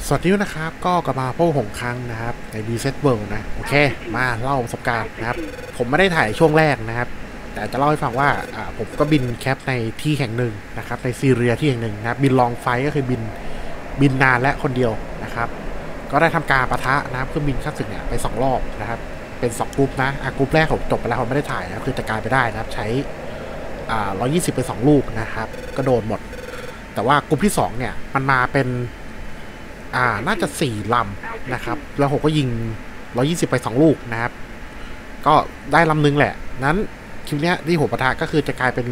สวัสดีนะครับก็กลับมาพบผมครั้งนะครับใน DCS World นะโอเคมาเล่าประสบการณ์นะครับผมไม่ได้ถ่ายช่วงแรกนะครับแต่จะเล่าให้ฟังว่าผมก็บินแคปในที่แห่งหนึ่งนะครับในซีเรียที่แห่งหนึ่งนะครับบินลองไฟก็คือบินนานและคนเดียวนะครับก็ได้ทำการปะทะนะครับเครื่องบินข้าศึกเนี่ยไป2รอบนะครับเป็น2กรุ๊ปนะกรุ๊ปแรกผมจบไปแล้วผมไม่ได้ถ่ายนะคือจัดการไปได้นะครับใช้120ไป2ลูกนะครับก็โดนหมดแต่ว่ากรุ๊ปที่2เนี่ยมันมาเป็นน่าจะ4ลำนะครับแล้วผมก็ยิง120ไป2ลูกนะครับก็ได้ลำนึงแหละนั้นคลิปนี้ที่ผมปะทะก็คือจะกลายเป็น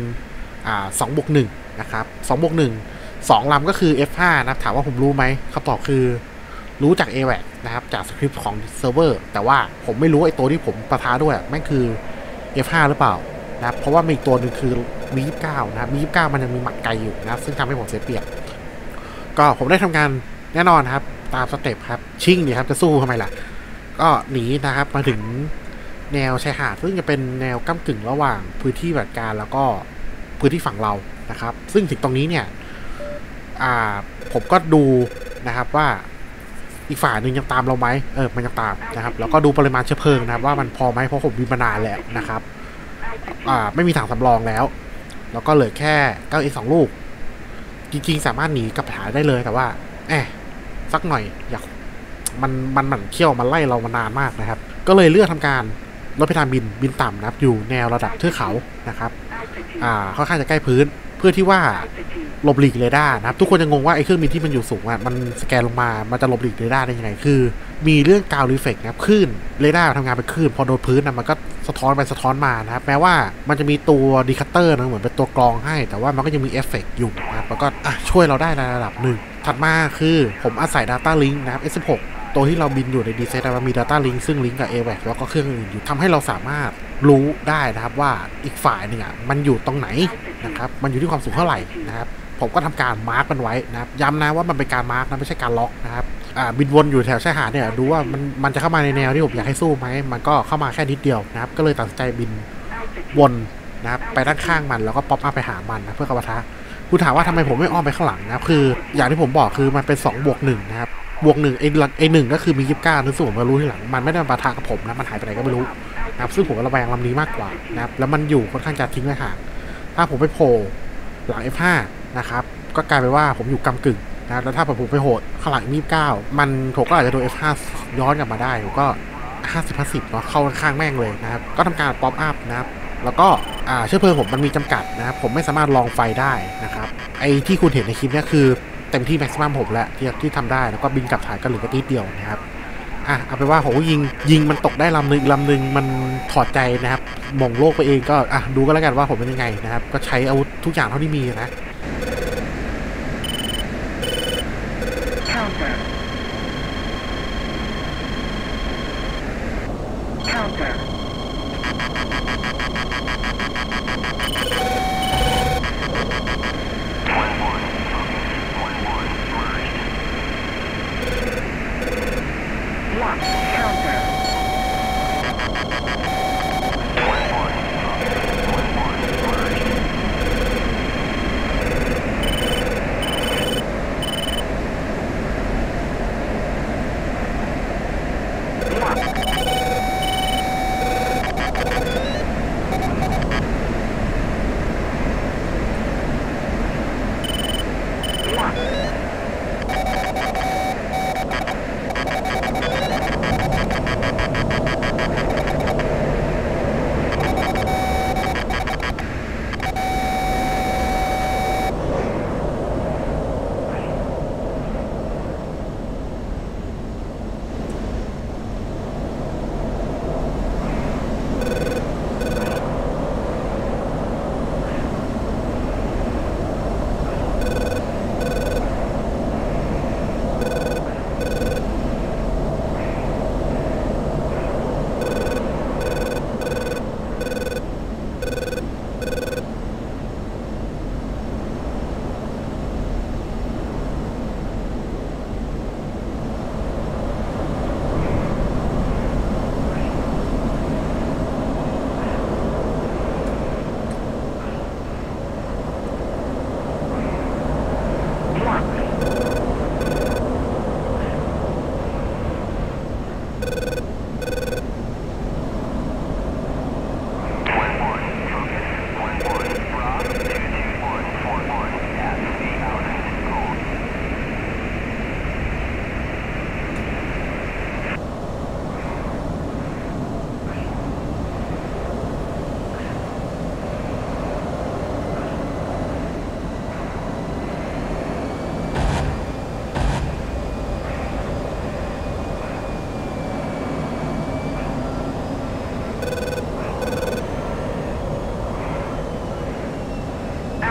2+1นะครับ2+1 2ลำก็คือ F5 นะถามว่าผมรู้ไหมคำตอบคือรู้จาก AWAC นะครับจากสคริปต์ของเซิร์ฟเวอร์แต่ว่าผมไม่รู้ไอ้ตัวที่ผมปะทะด้วยแม่งคือ F5 หรือเปล่านะครับเพราะว่ามีอีกตัวหนึ่งคือมี29นะครับมี29มันยังมีหมัดไกลอยู่นะซึ่งทำให้ผมเสียเปรียบก็ผมได้ทำการแน่นอนครับตามสเต็ปครับชิ่งนี่ครับจะสู้ทำไมล่ะก็หนีนะครับมาถึงแนวชายหาดซึ่งจะเป็นแนวก้ำกึ่งระหว่างพื้นที่ปฏิบัติการแล้วก็พื้นที่ฝั่งเรานะครับซึ่งถึงตรงนี้เนี่ยผมก็ดูนะครับว่าอีกฝ่ายหนึ่งยังตามเราไหมมันยังตามนะครับแล้วก็ดูปริมาณเชื้อเพลิงนะครับว่ามันพอไหมเพราะผมบินมานานแล้วนะครับไม่มีถังสำรองแล้วแล้วก็เหลือแค่9 ลูกจริงๆสามารถหนีกลับฐานได้เลยแต่ว่าสักหน่อยอยากมันหมั่นเขี้ยวมันไล่เรามานานมากนะครับก็เลยเลือกทำการลดเพดานบินต่ำนะครับอยู่แนวระดับเทือกเขานะครับค่อนข้างจะใกล้พื้นเพื่อที่ว่าหลบหลีกเรดาร์นะครับทุกคนจะงงว่าไอ้เครื่องบินที่มันอยู่สูงมันสแกนลงมามันจะหลบหลีกเรดาร์ได้ยังไงคือมีเรื่องกาวรีเฟกต์นะครับคลื่นเรดาร์ทำงานเป็นคลื่นพอโดนพื้นมันก็สะท้อนไปสะท้อนมานะครับแม้ว่ามันจะมีตัวดีคัตเตอร์นะเหมือนเป็นตัวกรองให้แต่ว่ามันก็ยังมีเอฟเฟกต์อยู่นะครับแล้วก็ช่วยเราได้ในระดับหนึ่งถัดมาคือผมอาศัย Data Link นะครับ S16 ตัวที่เราบินอยู่ใน DCS มันมี Data Link ซึ่งลิงก์กับ AWAC แล้วก็เครื่องอื่นอยู่ทำให้เราสามารถรู้ได้นะครับว่าอีกฝ่ายหนึ่งมันอยู่ตรงไหนนะครับมันอยู่ที่ความสูงเท่าไหร่นะครับผมก็ทำการมาร์กมันไว้นะครับย้ำนะว่ามันเป็นการมาร์กนะไม่ใช่การล็อกนะครับบินวนอยู่แถวชายหาดเนี่ยดูว่ามันจะเข้ามาในแนวที่ผมอยากให้สู้ไหมมันก็เข้ามาแค่นิดเดียวนะครับก็เลยตัดสินใจบินวนนะครับไปด้านข้างมันแล้วก็ป๊อปอัพไปหามันนะเพื่อกระทะคุณถามว่าทำไมผมไม่อ้อมไปข้างหลังนะคืออย่างที่ผมบอกคือมันเป็น2+1นะครับ+1ไอ้1ก็คือมี29นึกผมมารู้ทีหลังมันไม่ได้มาปะทะกับผมนะมันหายไปไหนก็ไม่รู้นะครับซึ่งผมระแวงลำนี้มากกว่านะครับแล้วมันอยู่ค่อนข้างจะทิ้งไว้ห่างถ้าผมไปโผล่หลัง F5 นะครับก็กลายเป็นว่าผมอยู่กำกึ่งนะแล้วถ้าผมไปโหดข้างหลัง29มันผมก็อาจจะโดน F5 ย้อนกลับมาได้ผมก็50-50เนาะเข้าข้างแม่งเลยนะครับก็ทำการป๊อปอัพนะครับแล้วก็เชื้อเพลิงผมมันมีจำกัดนะครับผมไม่สามารถลองไฟได้นะครับไอ้ที่คุณเห็นในคลิปนี้คือเต็มที่แม็กซิมัมผมแล้วที่ทำได้แล้วก็บินกลับฐานก็เหลือแค่นิดเดียวนะครับเอาไปว่าผมยิงมันตกได้ลำหนึ่งมันถอดใจนะครับมองโลกไปเองก็ดูก็แล้วกันว่าผมเป็นยังไงนะครับก็ใช้อาวุธทุกอย่างเท่าที่มีนะ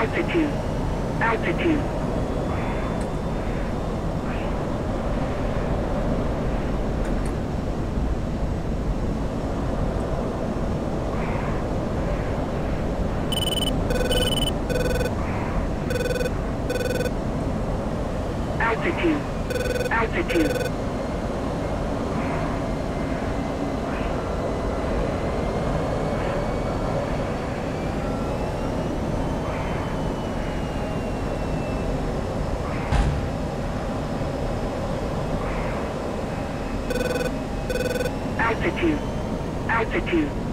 altitude, altitude. Altitude, altitude. Altitude, altitude.